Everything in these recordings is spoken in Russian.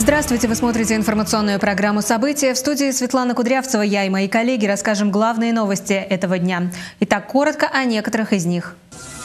Здравствуйте, вы смотрите информационную программу «События». В студии Светлана Кудрявцева. Я и мои коллеги расскажем главные новости этого дня. Итак, коротко о некоторых из них.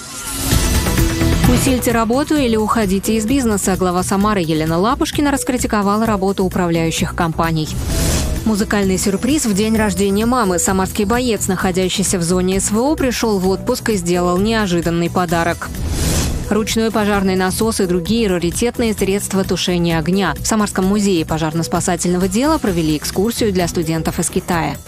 Усильте работу или уходите из бизнеса. Глава Самары Елена Лапушкина раскритиковала работу управляющих компаний. Музыкальный сюрприз в день рождения мамы. Самарский боец, находящийся в зоне СВО, пришел в отпуск и сделал неожиданный подарок. Ручной пожарный насос и другие раритетные средства тушения огня. В Самарском музее пожарно-спасательного дела провели экскурсию для студентов из Китая.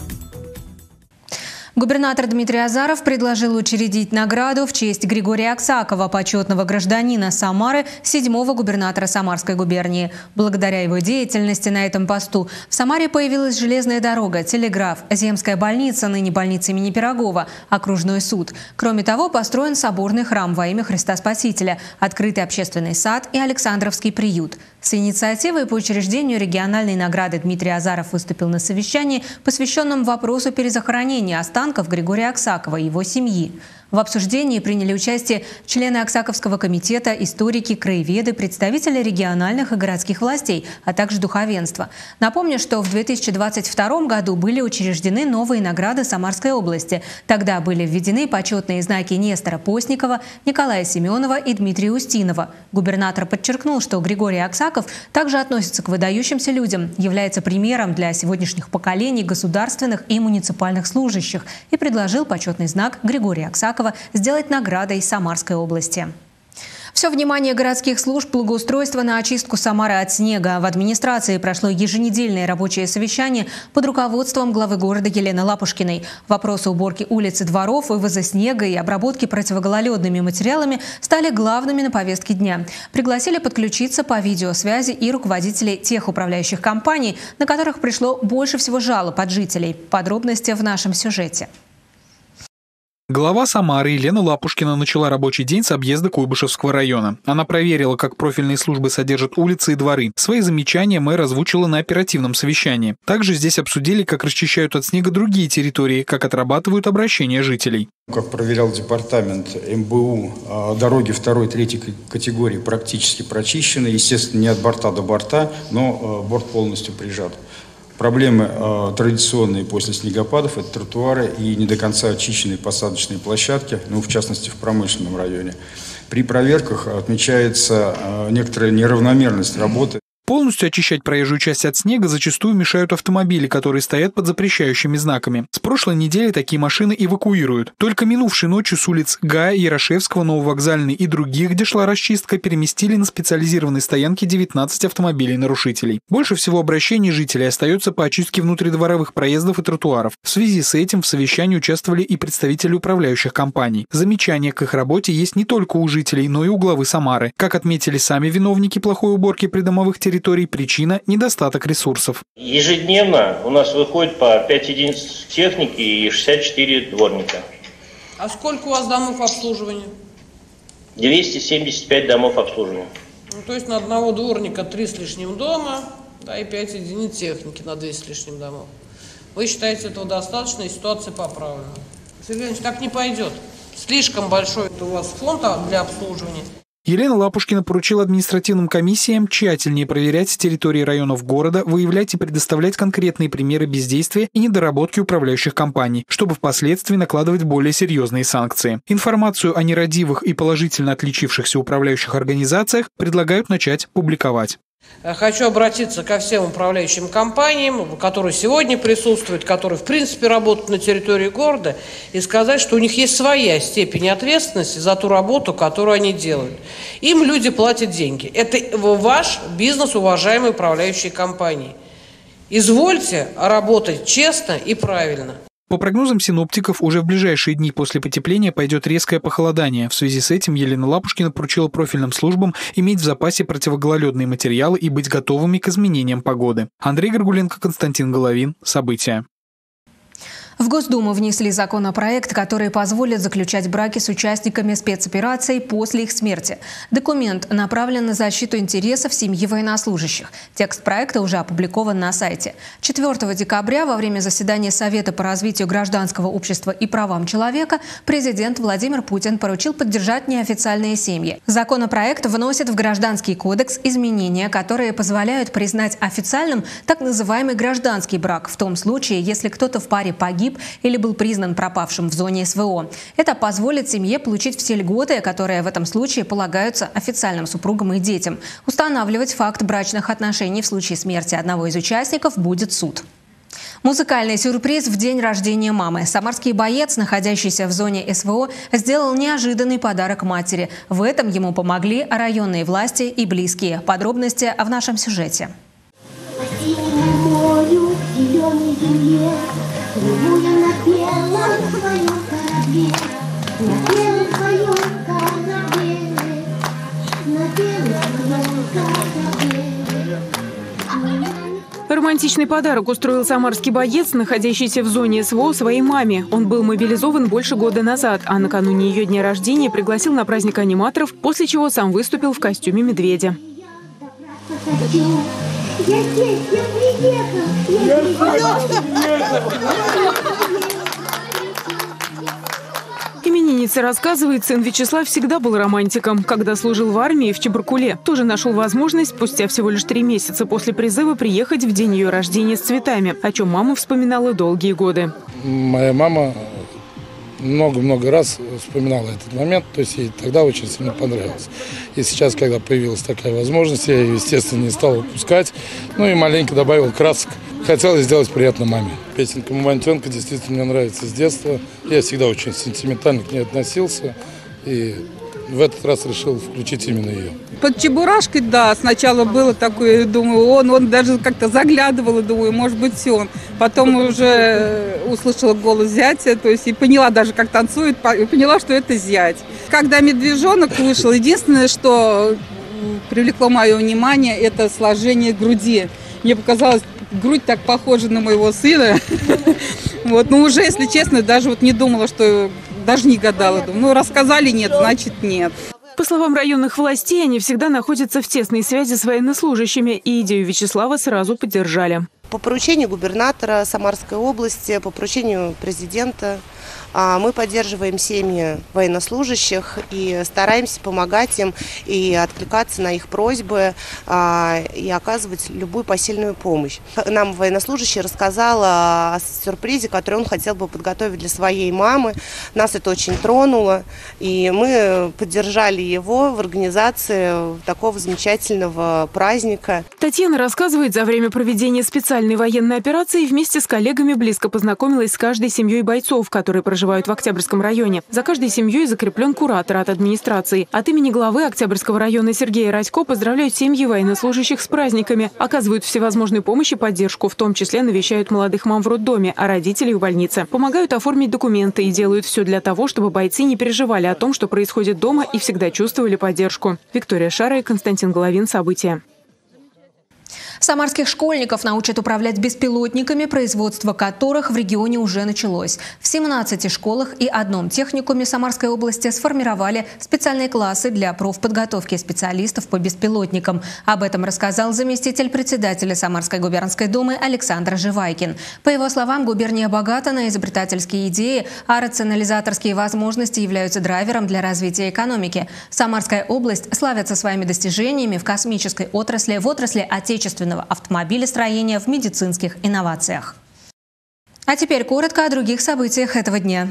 Губернатор Дмитрий Азаров предложил учредить награду в честь Григория Аксакова, почетного гражданина Самары, 7-го губернатора Самарской губернии. Благодаря его деятельности на этом посту в Самаре появилась железная дорога, телеграф, земская больница, ныне больница имени Пирогова, окружной суд. Кроме того, построен соборный храм во имя Христа Спасителя, открытый общественный сад и Александровский приют. С инициативой по учреждению региональной награды Дмитрий Азаров выступил на совещании, посвященном вопросу перезахоронения останков Григория Аксакова и его семьи. В обсуждении приняли участие члены Аксаковского комитета, историки, краеведы, представители региональных и городских властей, а также духовенства. Напомню, что в 2022 году были учреждены новые награды Самарской области. Тогда были введены почетные знаки Нестора Постникова, Николая Семенова и Дмитрия Устинова. Губернатор подчеркнул, что Григорий Аксаков также относится к выдающимся людям, является примером для сегодняшних поколений государственных и муниципальных служащих и предложил почетный знак Григория Аксакова сделать наградой Самарской области. Все внимание городских служб благоустройства на очистку Самары от снега. В администрации прошло еженедельное рабочее совещание под руководством главы города Елены Лапушкиной. Вопросы уборки улиц и дворов, вывоза снега и обработки противогололедными материалами стали главными на повестке дня. Пригласили подключиться по видеосвязи и руководителей тех управляющих компаний, на которых пришло больше всего жалоб от жителей. Подробности в нашем сюжете. Глава Самары Елена Лапушкина начала рабочий день с объезда Куйбышевского района. Она проверила, как профильные службы содержат улицы и дворы. Свои замечания мэр озвучила на оперативном совещании. Также здесь обсудили, как расчищают от снега другие территории, как отрабатывают обращения жителей. Как проверял департамент МБУ, дороги 2-3 категории практически прочищены. Естественно, не от борта до борта, но борт полностью прижат. Проблемы традиционные после снегопадов – это тротуары и не до конца очищенные посадочные площадки, в частности в промышленном районе. При проверках отмечается некоторая неравномерность работы. Полностью очищать проезжую часть от снега зачастую мешают автомобили, которые стоят под запрещающими знаками. С прошлой недели такие машины эвакуируют. Только минувшей ночью с улиц Гая, Ярошевского, Нововокзальной и других, где шла расчистка, переместили на специализированной стоянке 19 автомобилей-нарушителей. Больше всего обращений жителей остается по очистке внутридворовых проездов и тротуаров. В связи с этим в совещании участвовали и представители управляющих компаний. Замечания к их работе есть не только у жителей, но и у главы Самары. Как отметили сами виновники плохой уборки придомовых территорий, причина – недостаток ресурсов. Ежедневно у нас выходит по 5 единиц техники и 64 дворника. А сколько у вас домов обслуживания? 275 домов обслуживания. То есть на одного дворника 3 с лишним дома, и 5 единиц техники на 200 с лишним домов. Вы считаете этого достаточно, и ситуация поправлена? Сергей Иванович, так не пойдет. Слишком большой у вас фонд для обслуживания. Елена Лапушкина поручила административным комиссиям тщательнее проверять территории районов города, выявлять и предоставлять конкретные примеры бездействия и недоработки управляющих компаний, чтобы впоследствии накладывать более серьезные санкции. Информацию о нерадивых и положительно отличившихся управляющих организациях предлагают начать публиковать. Хочу обратиться ко всем управляющим компаниям, которые сегодня присутствуют, которые в принципе работают на территории города, и сказать, что у них есть своя степень ответственности за ту работу, которую они делают. Им люди платят деньги. Это ваш бизнес, уважаемые управляющие компании. Извольте работать честно и правильно. По прогнозам синоптиков, уже в ближайшие дни после потепления пойдет резкое похолодание. В связи с этим Елена Лапушкина поручила профильным службам иметь в запасе противогололедные материалы и быть готовыми к изменениям погоды. Андрей Горгуленко, Константин Головин. События. В Госдуму внесли законопроект, который позволит заключать браки с участниками спецопераций после их смерти. Документ направлен на защиту интересов семьи военнослужащих. Текст проекта уже опубликован на сайте. 4 декабря во время заседания Совета по развитию гражданского общества и правам человека президент Владимир Путин поручил поддержать неофициальные семьи. Законопроект вносит в Гражданский кодекс изменения, которые позволяют признать официальным так называемый гражданский брак в том случае, если кто-то в паре погиб или был признан пропавшим в зоне СВО. Это позволит семье получить все льготы, которые в этом случае полагаются официальным супругам и детям. Устанавливать факт брачных отношений в случае смерти одного из участников будет суд. Музыкальный сюрприз в день рождения мамы. Самарский боец, находящийся в зоне СВО, сделал неожиданный подарок матери. В этом ему помогли районные власти и близкие. Подробности в нашем сюжете. Романтичный подарок устроил самарский боец, находящийся в зоне СВО, своей маме. Он был мобилизован больше года назад, а накануне ее дня рождения пригласил на праздник аниматоров, после чего сам выступил в костюме медведя. Я здесь, я приехал! Именинница рассказывает, сын Вячеслав всегда был романтиком. Когда служил в армии в Чебаркуле, тоже нашел возможность спустя всего лишь 3 месяца после призыва приехать в день ее рождения с цветами, о чем мама вспоминала долгие годы. Моя мама много-много раз вспоминала этот момент, то есть ей тогда очень сильно понравилось. И сейчас, когда появилась такая возможность, я ее, естественно, не стал упускать, ну и маленько добавил красок. Хотелось сделать приятно маме. Песенка «Мамонтенка» действительно мне нравится с детства. Я всегда очень сентиментально к ней относился. И в этот раз решил включить именно ее. Под Чебурашкой, да, сначала было такое, думаю, он даже как-то заглядывал, и думаю, может быть, он. Потом уже услышала голос зятя, то есть и поняла даже, как танцует, и поняла, что это зять. Когда медвежонок вышел, единственное, что привлекло мое внимание, это сложение груди. Мне показалось, грудь так похожа на моего сына. Вот, но уже, если честно, даже вот не думала, что даже не гадала. Думаю, ну, рассказали нет, значит нет. По словам районных властей, они всегда находятся в тесной связи с военнослужащими, и идею Вячеслава сразу поддержали. По поручению губернатора Самарской области, по поручению президента мы поддерживаем семьи военнослужащих и стараемся помогать им и откликаться на их просьбы и оказывать любую посильную помощь. Нам военнослужащий рассказал о сюрпризе, который он хотел бы подготовить для своей мамы. Нас это очень тронуло, и мы поддержали его в организации такого замечательного праздника. Татьяна рассказывает, за время проведения специальной военной операции вместе с коллегами близко познакомилась с каждой семьей бойцов, которые проживают в Октябрьском районе. За каждой семьей закреплен куратор от администрации. От имени главы Октябрьского района Сергея Радько поздравляют семьи военнослужащих с праздниками, оказывают всевозможную помощь и поддержку, в том числе навещают молодых мам в роддоме, а родителей в больнице. Помогают оформить документы и делают все для того, чтобы бойцы не переживали о том, что происходит дома, и всегда чувствовали поддержку. Виктория Шара и Константин Головин. События. Самарских школьников научат управлять беспилотниками, производство которых в регионе уже началось. В 17 школах и одном техникуме Самарской области сформировали специальные классы для профподготовки специалистов по беспилотникам. Об этом рассказал заместитель председателя Самарской губернской думы Александр Живайкин. По его словам, губерния богата на изобретательские идеи, а рационализаторские возможности являются драйвером для развития экономики. Самарская область славится своими достижениями в космической отрасли, в отрасли отечественного автомобилестроения, в медицинских инновациях. А теперь коротко о других событиях этого дня.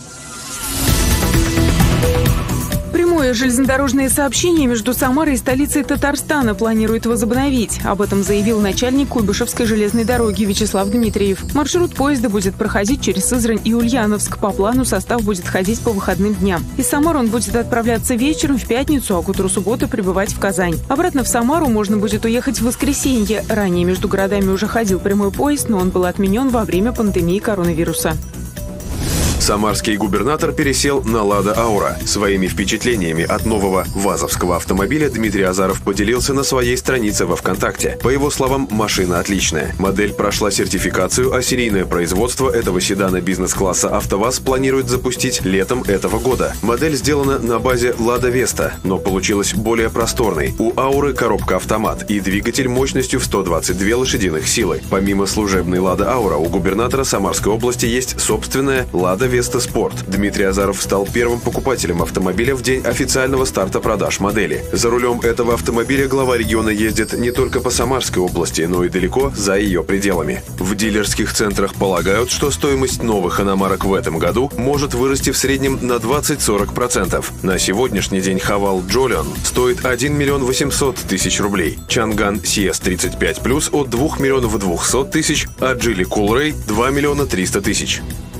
Прямое железнодорожное сообщение между Самарой и столицей Татарстана планирует возобновить. Об этом заявил начальник Куйбышевской железной дороги Вячеслав Дмитриев. Маршрут поезда будет проходить через Сызрань и Ульяновск. По плану состав будет ходить по выходным дням. Из Самары он будет отправляться вечером в пятницу, а к утру субботы прибывать в Казань. Обратно в Самару можно будет уехать в воскресенье. Ранее между городами уже ходил прямой поезд, но он был отменен во время пандемии коронавируса. Самарский губернатор пересел на «Лада Аура». Своими впечатлениями от нового вазовского автомобиля Дмитрий Азаров поделился на своей странице во ВКонтакте. По его словам, машина отличная. Модель прошла сертификацию, а серийное производство этого седана бизнес-класса «АвтоВАЗ» планирует запустить летом этого года. Модель сделана на базе «Лада Веста», но получилась более просторной. У «Ауры» коробка автомат и двигатель мощностью в 122 лошадиных силы. Помимо служебной «Лада Аура» у губернатора Самарской области есть собственная «Лада Веста Спорт». Дмитрий Азаров стал первым покупателем автомобиля в день официального старта продаж модели. За рулем этого автомобиля глава региона ездит не только по Самарской области, но и далеко за ее пределами. В дилерских центрах полагают, что стоимость новых иномарок в этом году может вырасти в среднем на 20-40%. На сегодняшний день Хавал Джолион стоит 1 миллион 800 тысяч рублей, Чанган CS35+, от 2 миллионов 200 тысяч, а Джили Кулрей 2 миллиона 300 тысяч.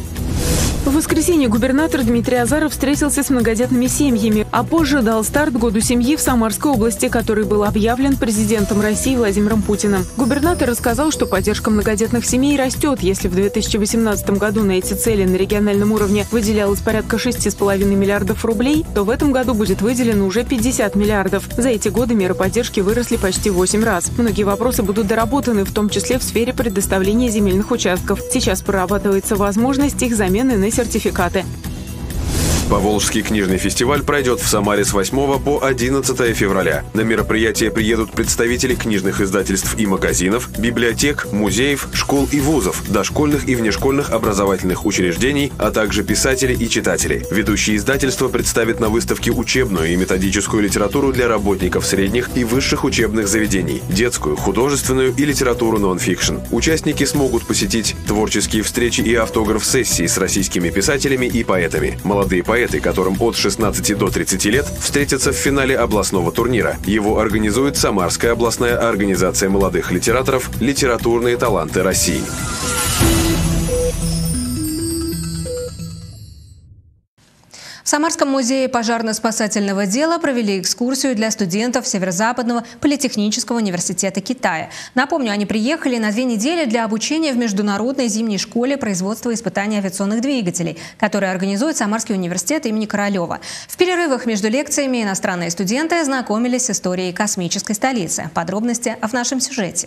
В воскресенье губернатор Дмитрий Азаров встретился с многодетными семьями, а позже дал старт Году семьи в Самарской области, который был объявлен президентом России Владимиром Путиным. Губернатор рассказал, что поддержка многодетных семей растет. Если в 2018 году на эти цели на региональном уровне выделялось порядка 6,5 миллиардов рублей, то в этом году будет выделено уже 50 миллиардов. За эти годы меры поддержки выросли почти 8 раз. Многие вопросы будут доработаны, в том числе в сфере предоставления земельных участков. Сейчас прорабатывается возможность их замены на сертификаты. Поволжский книжный фестиваль пройдет в Самаре с 8 по 11 февраля. На мероприятие приедут представители книжных издательств и магазинов, библиотек, музеев, школ и вузов, дошкольных и внешкольных образовательных учреждений, а также писатели и читатели. Ведущие издательства представят на выставке учебную и методическую литературу для работников средних и высших учебных заведений, детскую, художественную и литературу нон-фикшн. Участники смогут посетить творческие встречи и автограф-сессии с российскими писателями и поэтами. Молодые поэты, которым от 16 до 30 лет, встретятся в финале областного турнира. Его организует Самарская областная организация молодых литераторов «Литературные таланты России». В Самарском музее пожарно-спасательного дела провели экскурсию для студентов Северо-Западного политехнического университета Китая. Напомню, они приехали на 2 недели для обучения в Международной зимней школе производства и испытаний авиационных двигателей, которую организует Самарский университет имени Королева. В перерывах между лекциями иностранные студенты знакомились с историей космической столицы. Подробности в нашем сюжете.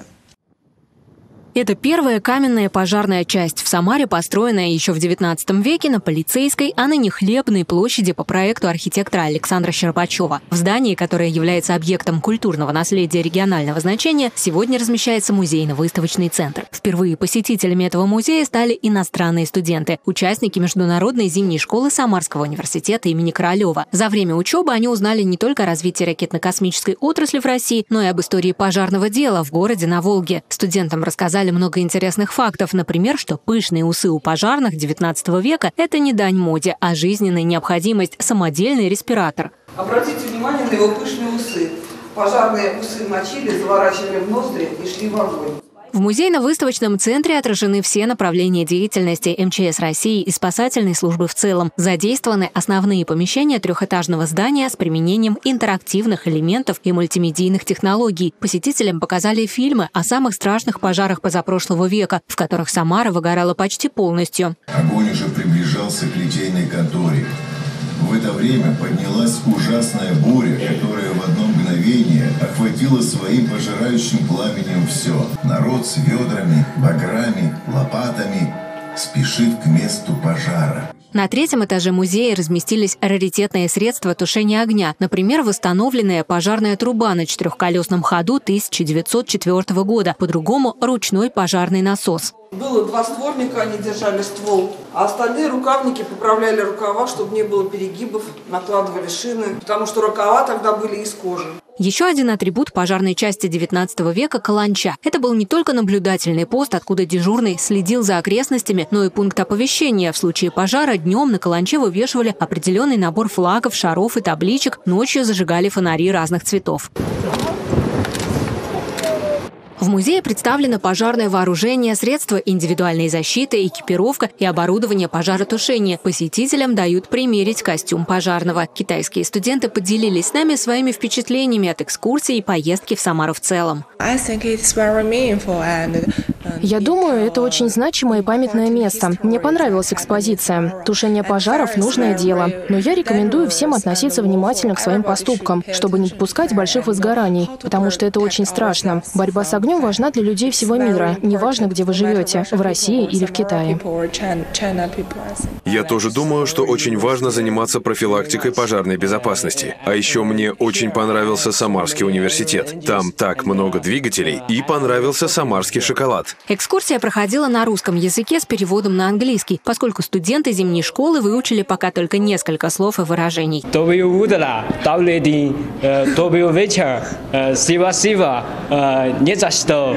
Это первая каменная пожарная часть в Самаре, построенная еще в XIX веке на Полицейской, а ныне Хлебной площади по проекту архитектора Александра Щербачева. В здании, которое является объектом культурного наследия регионального значения, сегодня размещается музейно-выставочный центр. Впервые посетителями этого музея стали иностранные студенты, участники Международной зимней школы Самарского университета имени Королева. За время учебы они узнали не только о развитии ракетно-космической отрасли в России, но и об истории пожарного дела в городе на Волге. Студентам рассказали много интересных фактов. Например, что пышные усы у пожарных XIX века – это не дань моде, а жизненная необходимость – самодельный респиратор. Обратите внимание на его пышные усы. Пожарные усы мочили, заворачивали в ноздри и шли в огонь. В музейно-выставочном центре отражены все направления деятельности МЧС России и спасательной службы в целом. Задействованы основные помещения трехэтажного здания с применением интерактивных элементов и мультимедийных технологий. Посетителям показали фильмы о самых страшных пожарах позапрошлого века, в которых Самара выгорала почти полностью. Огонь уже приближался к литейной конторе. В это время поднялась ужасная буря, которая в одно мгновение охватила своим пожирающим пламенем все. Народ с ведрами, баграми, лопатами спешит к месту пожара. На 3-м этаже музея разместились раритетные средства тушения огня. Например, восстановленная пожарная труба на 4-колесном ходу 1904 года, по-другому ручной пожарный насос. Было 2 створника, они держали ствол, а остальные рукавники поправляли рукава, чтобы не было перегибов, накладывали шины, потому что рукава тогда были из кожи. Еще один атрибут пожарной части XIX века – каланча. Это был не только наблюдательный пост, откуда дежурный следил за окрестностями, но и пункт оповещения. В случае пожара днем на каланче вывешивали определенный набор флагов, шаров и табличек, ночью зажигали фонари разных цветов. В музее представлено пожарное вооружение, средства индивидуальной защиты, экипировка и оборудование пожаротушения. Посетителям дают примерить костюм пожарного. Китайские студенты поделились с нами своими впечатлениями от экскурсии и поездки в Самару в целом. Я думаю, это очень значимое и памятное место. Мне понравилась экспозиция. Тушение пожаров – нужное дело. Но я рекомендую всем относиться внимательно к своим поступкам, чтобы не допускать больших возгораний, потому что это очень страшно. Борьба с огнем важна для людей всего мира, неважно, где вы живете, в России или в Китае. Я тоже думаю, что очень важно заниматься профилактикой пожарной безопасности. А еще мне очень понравился Самарский университет. Там так много двигателей, и понравился самарский шоколад. Экскурсия проходила на русском языке с переводом на английский, поскольку студенты зимней школы выучили пока только несколько слов и выражений. Добрый вечер, спасибо, не за что.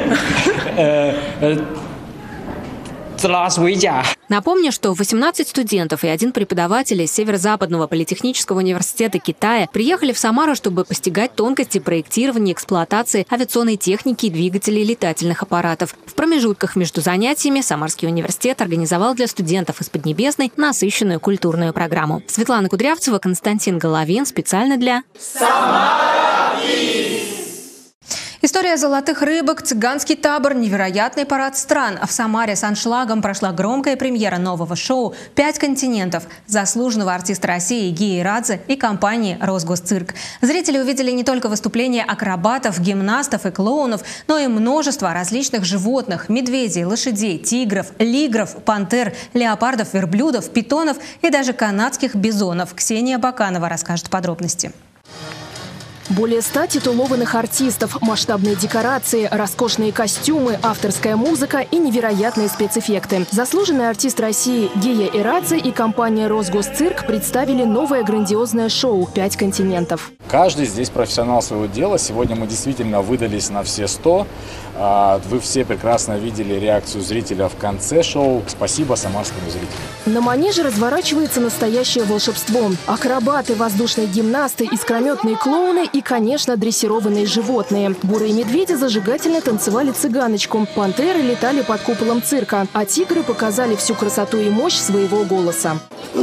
Напомню, что 18 студентов и 1 преподаватель из Северо-Западного политехнического университета Китая приехали в Самару, чтобы постигать тонкости проектирования и эксплуатации авиационной техники и двигателей летательных аппаратов. В промежутках между занятиями Самарский университет организовал для студентов из Поднебесной насыщенную культурную программу. Светлана Кудрявцева, Константин Головин. Специально для Самара. История золотых рыбок, цыганский табор, невероятный парад стран. А в Самаре с аншлагом прошла громкая премьера нового шоу «5 континентов» заслуженного артиста России Гии Радзе и компании «Росгосцирк». Зрители увидели не только выступления акробатов, гимнастов и клоунов, но и множество различных животных – медведей, лошадей, тигров, лигров, пантер, леопардов, верблюдов, питонов и даже канадских бизонов. Ксения Баканова расскажет подробности. Более 100 титулованных артистов, масштабные декорации, роскошные костюмы, авторская музыка и невероятные спецэффекты. Заслуженный артист России Гия Радзе и компания «Росгосцирк» представили новое грандиозное шоу «5 континентов». Каждый здесь профессионал своего дела. Сегодня мы действительно выдались на все 100. Вы все прекрасно видели реакцию зрителя в конце шоу. Спасибо самарскому зрителю. На манеже разворачивается настоящее волшебство. Акробаты, воздушные гимнасты, искрометные клоуны и, конечно, дрессированные животные. Бурые медведи зажигательно танцевали цыганочку. Пантеры летали под куполом цирка, а тигры показали всю красоту и мощь своего голоса.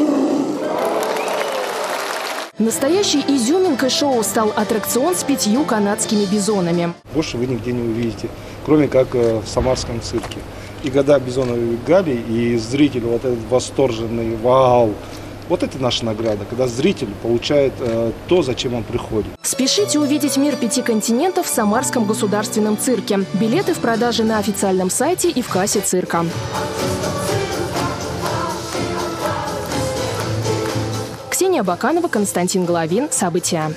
Настоящей изюминкой шоу стал аттракцион с 5 канадскими бизонами. Больше вы нигде не увидите, кроме как в самарском цирке. И когда бизоны убегали, и зритель вот этот восторженный вау. Вот это наша награда, когда зритель получает то, зачем он приходит. Спешите увидеть мир 5 континентов в Самарском государственном цирке. Билеты в продаже на официальном сайте и в кассе цирка. Ксения Баканова, Константин Головин. События.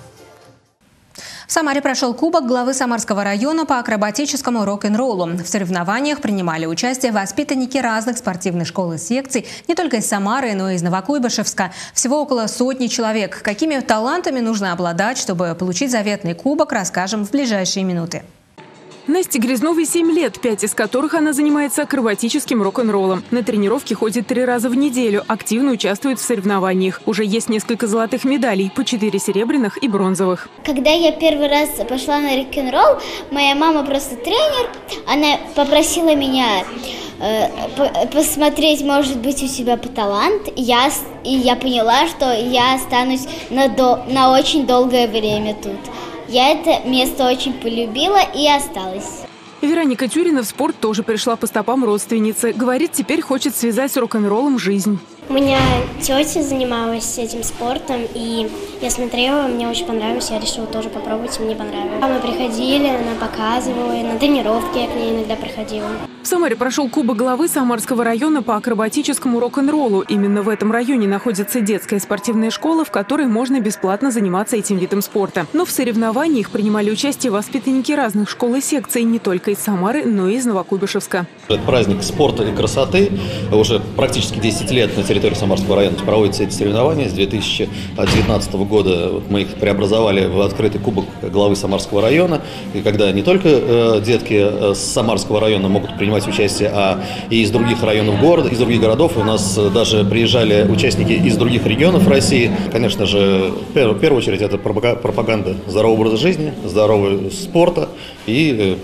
В Самаре прошел кубок главы Самарского района по акробатическому рок-н-роллу. В соревнованиях принимали участие воспитанники разных спортивных школ и секций, не только из Самары, но и из Новокуйбышевска. Всего около 100 человек. Какими талантами нужно обладать, чтобы получить заветный кубок, расскажем в ближайшие минуты. Насте Грязновой 7 лет, 5 из которых она занимается акробатическим рок-н-роллом. На тренировки ходит 3 раза в неделю, активно участвует в соревнованиях. Уже есть несколько золотых медалей, по 4 серебряных и бронзовых. Когда я первый раз пошла на рок-н-ролл, моя мама просто тренер, она попросила меня посмотреть, может быть, у себя по талант. И я поняла, что я останусь на очень долгое время тут. Я это место очень полюбила и осталась. Вероника Тюрина в спорт тоже пришла по стопам родственницы. Говорит, теперь хочет связать с рок-н-роллом жизнь. У меня тетя занималась этим спортом, и я смотрела, мне очень понравилось, я решила тоже попробовать, и мне понравилось. Мы приходили, она показывала, на тренировки я к ней иногда приходила. В Самаре прошел кубок главы Самарского района по акробатическому рок-н-роллу. Именно в этом районе находится детская спортивная школа, в которой можно бесплатно заниматься этим видом спорта. Но в соревнованиях принимали участие воспитанники разных школ и секций, не только из Самары, но и из Новокуйбышевска. Это праздник спорта и красоты. Уже практически 10 лет на территории Самарского района проводятся эти соревнования. С 2019 года мы их преобразовали в открытый кубок главы Самарского района. И когда не только детки с Самарского района могут принимать участие, а и из других районов города, из других городов. У нас даже приезжали участники из других регионов России. Конечно же, в первую очередь это пропаганда здорового образа жизни, здорового спорта и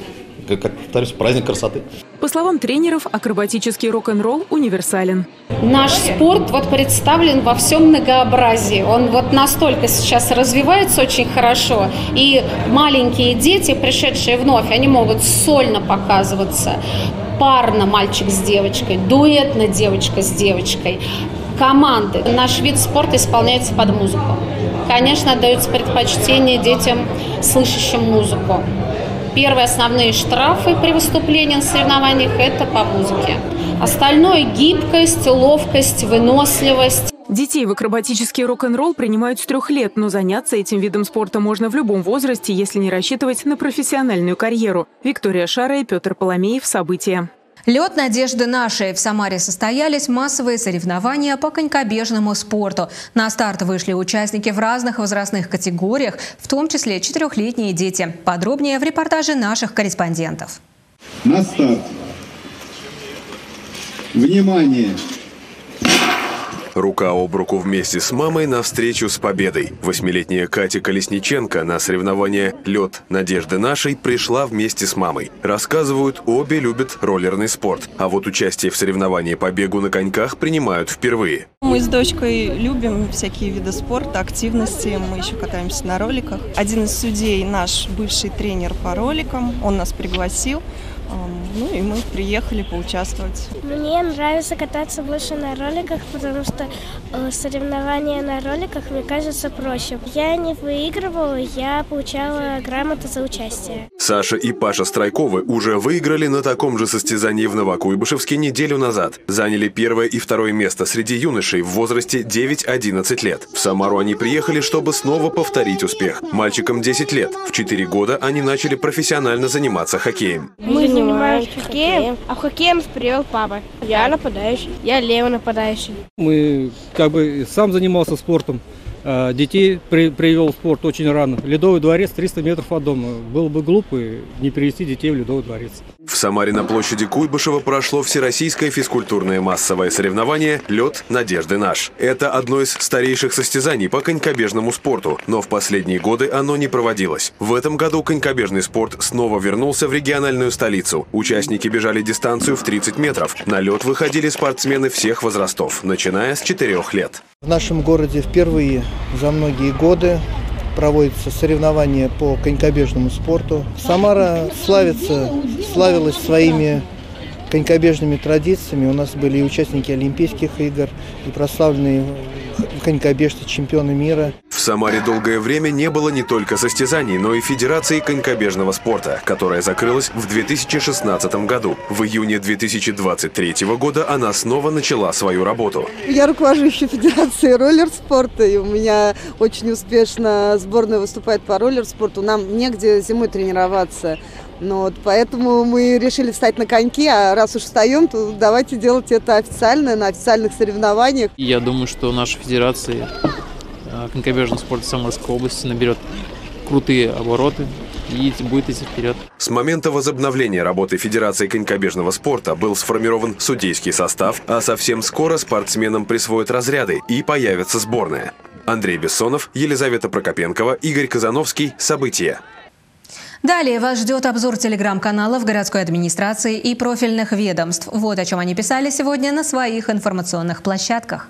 как повторюсь, праздник красоты. По словам тренеров, акробатический рок-н-ролл универсален. Наш спорт представлен во всем многообразии. Он настолько сейчас развивается очень хорошо. И маленькие дети, пришедшие вновь, они могут сольно показываться, парно мальчик с девочкой, дуэтно девочка с девочкой, команды. Наш вид спорта исполняется под музыку. Конечно, отдается предпочтение детям, слышащим музыку. Первые основные штрафы при выступлении на соревнованиях – это по музыке. Остальное – гибкость, ловкость, выносливость. Детей в акробатический рок-н-ролл принимают с 3 лет, но заняться этим видом спорта можно в любом возрасте, если не рассчитывать на профессиональную карьеру. Виктория Шара и Петр Поломеев. События. Лед надежды нашей. В Самаре состоялись массовые соревнования по конькобежному спорту. На старт вышли участники в разных возрастных категориях, в том числе 4-летние дети. Подробнее в репортаже наших корреспондентов. На старт. Внимание! Рука об руку вместе с мамой навстречу с победой. 8-летняя Катя Колесниченко на соревнование «Лед надежды нашей» пришла вместе с мамой. Рассказывают, обе любят роллерный спорт. А вот участие в соревновании по бегу на коньках принимают впервые. Мы с дочкой любим всякие виды спорта, активности. Мы еще катаемся на роликах. Один из судей, наш бывший тренер по роликам, он нас пригласил. Ну и мы приехали поучаствовать. Мне нравится кататься больше на роликах, потому что соревнования на роликах, мне кажется, проще. Я не выигрывала, я получала грамоту за участие. Саша и Паша Страйковы уже выиграли на таком же состязании в Новокуйбышевске неделю назад. Заняли 1 и 2 место среди юношей в возрасте 9-11 лет. В Самару они приехали, чтобы снова повторить успех. Мальчикам 10 лет. В 4 года они начали профессионально заниматься хоккеем. Мы занимаемся хоккеем, а в хоккей нас привел папа. Я нападающий, я левый нападающий. Мы сам занимался спортом, детей привел в спорт очень рано. Ледовый дворец 300 метров от дома. Было бы глупо не привести детей в Ледовый дворец. В Самаре на площади Куйбышева прошло всероссийское физкультурное массовое соревнование «Лед надежды наш». Это одно из старейших состязаний по конькобежному спорту, но в последние годы оно не проводилось. В этом году конькобежный спорт снова вернулся в региональную столицу. Участники бежали дистанцию в 30 метров. На лед выходили спортсмены всех возрастов, начиная с 4 лет. В нашем городе впервые за многие годы проводятся соревнования по конькобежному спорту. Самара славилась своими конькобежными традициями. У нас были и участники Олимпийских игр, и прославленные конькобежцы, чемпионы мира. В Самаре долгое время не было не только состязаний, но и Федерации конькобежного спорта, которая закрылась в 2016 году. В июне 2023 года она снова начала свою работу. Я руковожу Федерации роллер-спорта, и у меня очень успешно сборная выступает по роллер-спорту. Нам негде зимой тренироваться. Поэтому мы решили встать на коньки, а раз уж встаем, то давайте делать это официально, на официальных соревнованиях. Я думаю, что наша федерация конькобежного спорта Самарской области наберет крутые обороты и будет идти вперед. С момента возобновления работы Федерации конькобежного спорта был сформирован судейский состав, а совсем скоро спортсменам присвоят разряды и появится сборная. Андрей Бессонов, Елизавета Прокопенкова, Игорь Казановский. События. Далее вас ждет обзор телеграм-каналов городской администрации и профильных ведомств. Вот о чем они писали сегодня на своих информационных площадках.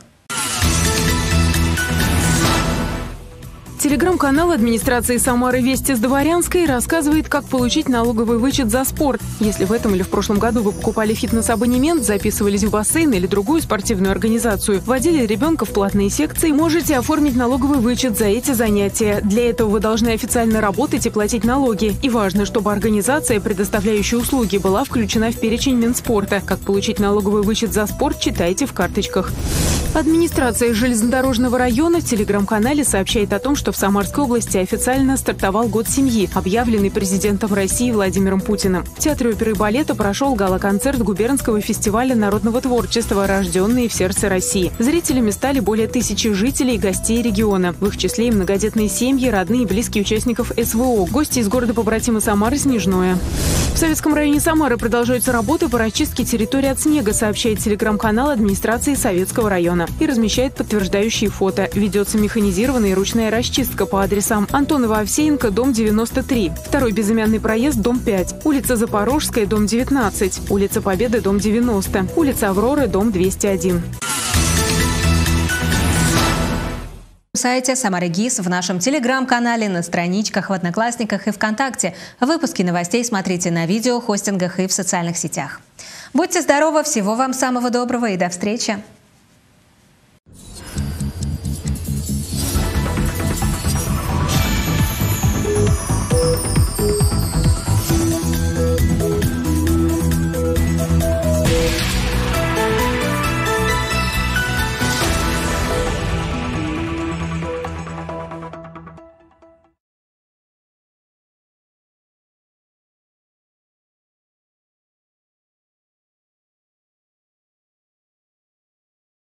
Телеграм-канал администрации Самары «Вести с Дворянской» рассказывает, как получить налоговый вычет за спорт. Если в этом или в прошлом году вы покупали фитнес-абонемент, записывались в бассейн или другую спортивную организацию, водили ребенка в платные секции, можете оформить налоговый вычет за эти занятия. Для этого вы должны официально работать и платить налоги. И важно, чтобы организация, предоставляющая услуги, была включена в перечень Минспорта. Как получить налоговый вычет за спорт, читайте в карточках. Администрация железнодорожного района в телеграм-канале сообщает о том, что в Самарской области официально стартовал год семьи, объявленный президентом России Владимиром Путиным. В Театре оперы и балета прошел гала-концерт губернского фестиваля народного творчества «Рожденные в сердце России». Зрителями стали более 1000 жителей и гостей региона. В их числе и многодетные семьи, родные и близкие участников СВО, гости из города-побратима Самары Снежное. В Советском районе Самары продолжаются работы по расчистке территории от снега, сообщает телеграм-канал администрации Советского района и размещает подтверждающие фото. Ведется механизированная и ручная расчистка Чистка по адресам: Антонова Овсеенко, дом 93, второй безымянный проезд, дом 5, улица Запорожская, дом 19, улица Победы, дом 90, улица Авроры, дом 201. На сайте Самары ГИС, в нашем телеграм-канале, на страничках в Одноклассниках и ВКонтакте. Выпуски новостей смотрите на видеохостингах и в социальных сетях. Будьте здоровы, всего вам самого доброго и до встречи!